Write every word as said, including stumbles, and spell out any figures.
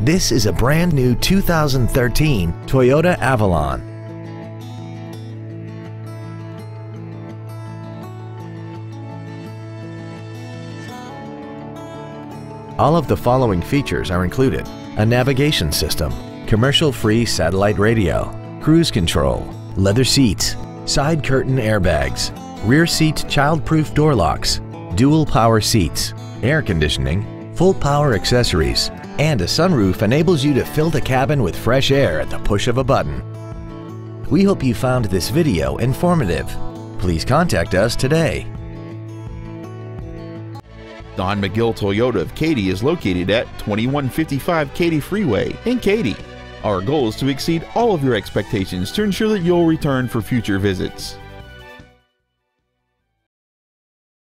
This is a brand new two thousand thirteen Toyota Avalon. All of the following features are included: a navigation system, commercial-free satellite radio, cruise control, leather seats, side curtain airbags, rear seat child-proof door locks, dual power seats, air conditioning, full power accessories, and a sunroof enables you to fill the cabin with fresh air at the push of a button. We hope you found this video informative. Please contact us today. Don McGill Toyota of Katy is located at twenty-one fifty-five Katy Freeway in Katy. Our goal is to exceed all of your expectations to ensure that you'll return for future visits.